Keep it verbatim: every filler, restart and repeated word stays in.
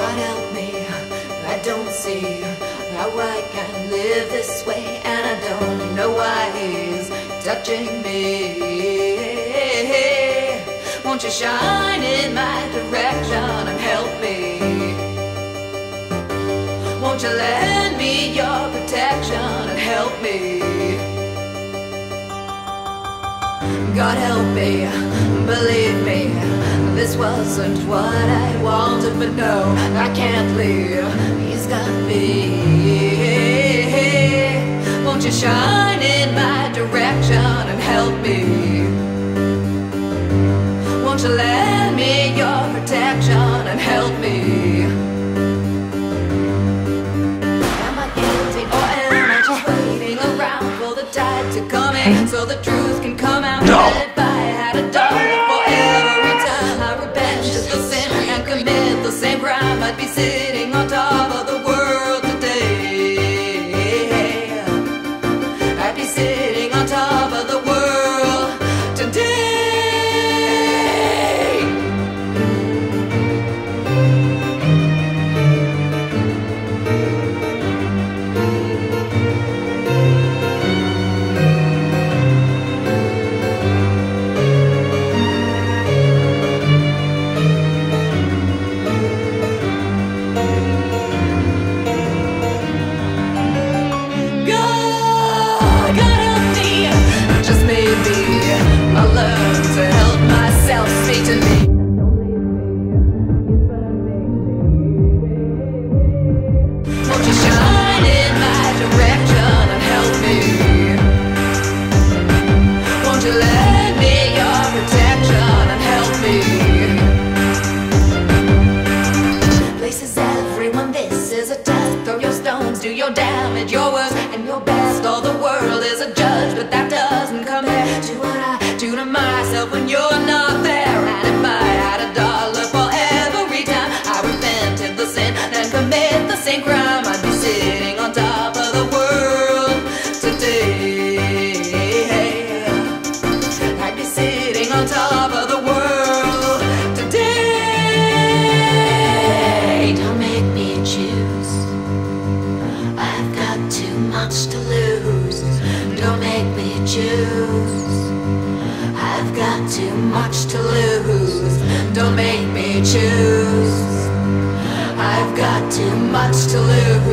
God help me, I don't see how I can live this way, and I don't know why He's touching me. Won't you shine in my direction and help me? Won't you lend me your protection and help me? God help me, believe me, this wasn't what I wanted, but no, I can't leave, He's got me. Won't you shine in my direction and help me? Won't you lend me your protection and help me? Am I guilty or am I just waiting around for the tide to come in so the truth can come out? No. If I had a dollar for every time I repented the sin and commit the same crime, I'd be sitting on top of the world today. I'd be sitting on top of the world today. Do your damage, your worst and your best. All the world is a judge, but that doesn't compare to what I do to myself when you're not there. And if I had a dollar for every time I repented the sin and commit the same crime, I'd be sitting on top of the world today. I'd be sitting on top of the world today. Don't make me choose, I've got too much to lose. Don't make me choose, I've got too much to lose. Don't make me choose, I've got too much to lose.